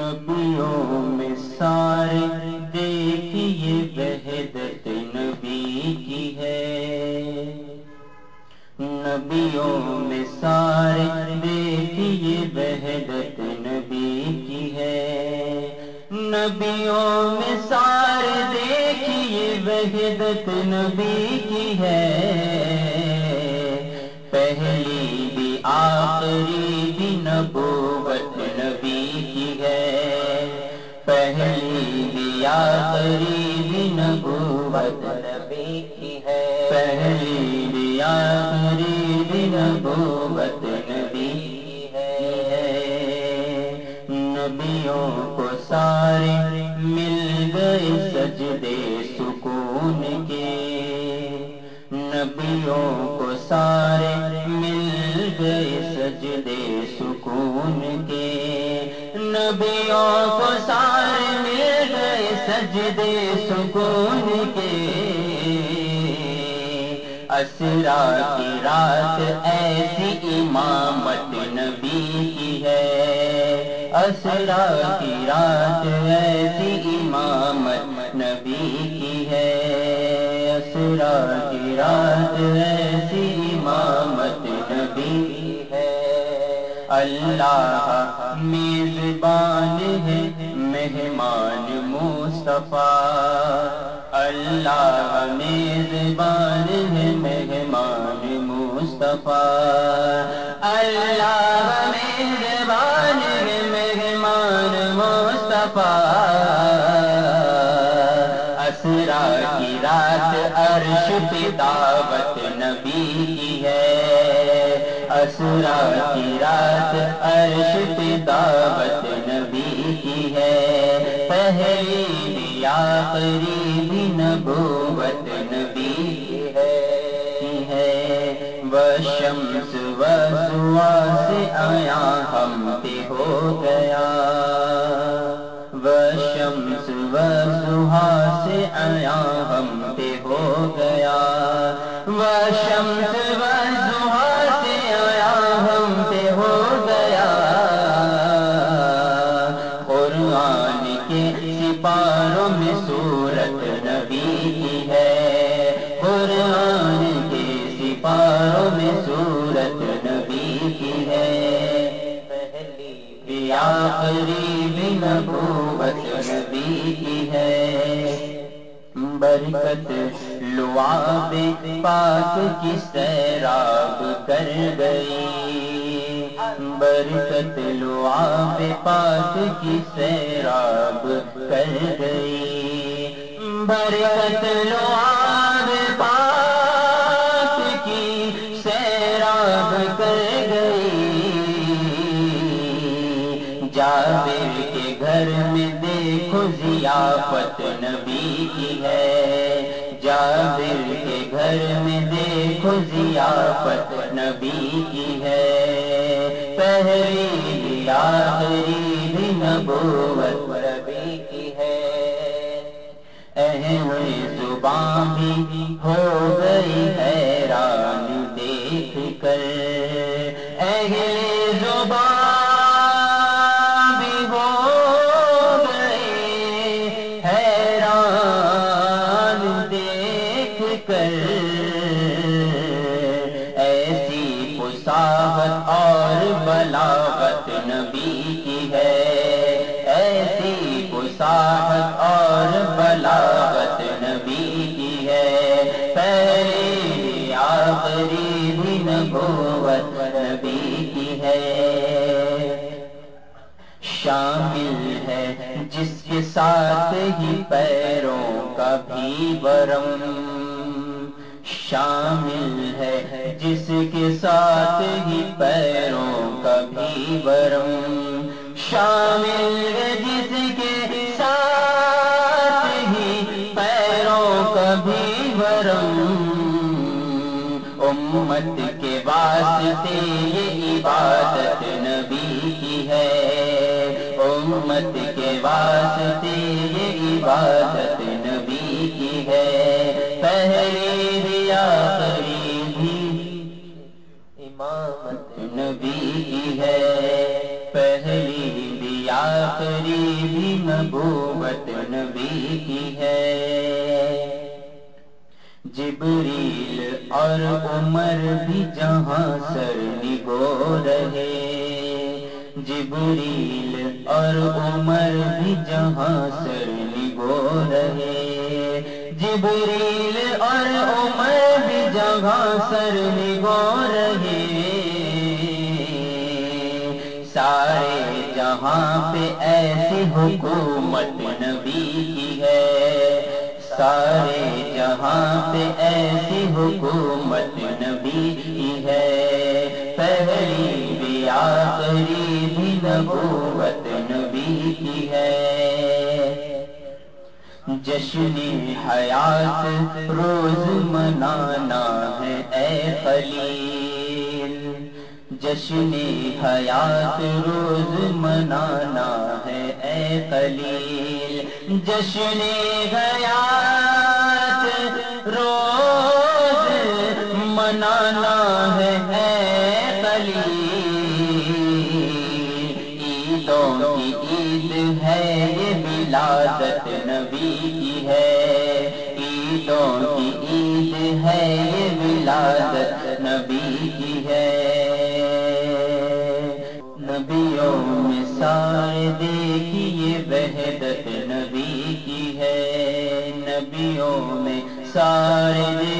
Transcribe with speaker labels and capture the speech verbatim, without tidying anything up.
Speaker 1: نبیوں میں سارے دیکھیے وحدت نبی کی ہے، نبیوں میں سارے دیکھیے وحدت نبی کی ہے، نبیوں میں سارے دیکھیے وحدت نبی کی ہے، پہلی بھی آخری بھی نبوت نبی کی ہے، پہلی بھی آخری بھی نبوت نبی کی ہے، پہلی بھی آخری بھی نبوت نبی کی ہے۔ نبیوں کو سارے مل گئے سجدے سکون کے، نبیوں کو سارے مل گئے سجدے سکون کے، نبیوں کو سارے مل گئے سجدے سکون کے، اسرا کی رات ایسی امامت نبی کی ہے، اسرا کی رات ایسی امامت نبی کی ہے، اسرا کی رات ایسی امامت نبی کی ہے۔ اللہ میزبان ہے مہمان مصطفیٰ، اللہ میزبان ہے مہمان مصطفیٰ، اللہ میزبان ہے مہمان مصطفیٰ، اسرا کی رات عرش پہ دعوت نبی کی ہے، اسرا کی رات عرش پہ دعوت نبی کی ہے، پہلی بھی آخری بھی نبوت نبی کی ہے، وشمس وضحیٰ سے آیا ہم پہ ہو گیا، وشمس وضحیٰ سے آیا ہم پہ ہو گیا، وشمس وضحیٰ سے آیا ہم پہ ہو گیا، قرآن کے سپاروں میں سورت نبی کی ہے، قرآن کے سپاروں میں سورت نبی کی ہے، پہلی بھی آخری بھی نبوت نبی کی ہے، برکت لعاب پاک کی سیراب کر گئی، برکت لعاب پاک کی سیراب کر گئی، برکت لعاب پاک کی سیراب کر گئی، جابر کے گھر میں دیکھو ضیافت نبی کی ہے، جابر کے گھر میں دیکھو ضیافت نبی کی ہے، پہلی بھی آخری بھی نبوت نبی کی ہے، اہل زبان بھی ہو گئی حیران دیکھ کر، اہل زبان ایسی فصاحت اور بلاغت نبی کی ہے، ایسی فصاحت اور بلاغت نبی کی ہے، پہلی آخری بھی نبوت نبی کی ہے، شامل ہے جس کے ساتھ ہی پیروں کا بھی ورم، شامل ہے جس کے ساتھ ہی پیروں کا بھی ورم، شامل ہے جس کے ساتھ ہی پیروں کا بھی ورم، امت کے واسطے یہ عبادت نبی کی ہے، امت کے واسطے یہ عبادت نبی کی ہے، پہلی بھی آخری بھی امامت نبی کی ہے، پہلی بھی آخری بھی نبوت نبی کی ہے۔ جبریل اور عمر بھی جہاں سر نگو رہے، جبریل اور عمر بھی جہاں سر نگو رہے، جبریل اور عمر بھی جہاں سر نگو رہے، سارے جہاں پہ ایسی حکومت نبی کی ہے، سارے جہاں پہ ایسی حکومت نبی کی ہے، پہلی بھی آخری بھی نبوت نبی کی ہے۔ جشن حیات روز منانا ہے اے خلیل، جشن حیات روز منانا ہے اے خلیل، جشن حیات روز منانا ہے اے خلیل، عیدوں کی عید ہے یہ ولادت نبی کی ہے، عیدوں کی عید ہے یہ ولادت نبی کی ہے۔ نبیوں میں سارے دیکھیے وحدت نبی کی ہے، نبیوں میں سارے